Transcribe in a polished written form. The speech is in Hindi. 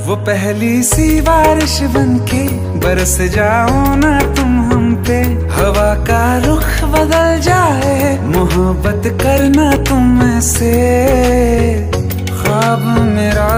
वो पहली सी बारिश बनके बरस जाओ ना तुम हम पे, हवा का रुख बदल जाए, मोहब्बत करना तुम ऐसे। ख्वाब मेरा